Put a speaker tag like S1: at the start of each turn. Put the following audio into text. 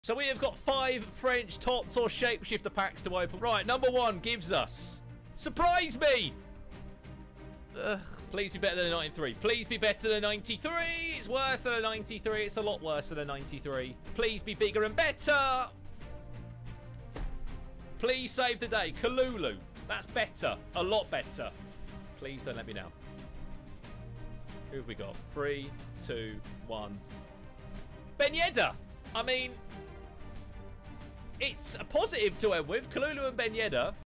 S1: So we have got 5 French tots or shapeshifter packs to open. Right, number 1 gives us... Surprise me! Ugh, please be better than a 93. Please be better than a 93. It's worse than a 93. It's a lot worse than a 93. Please be bigger and better. Please save the day. Kalulu. That's better. A lot better. Please don't let me down. Who have we got? 3, 2, 1. Ben Yedder. I mean... It's a positive to end with. Kalulu and Ben Yedder.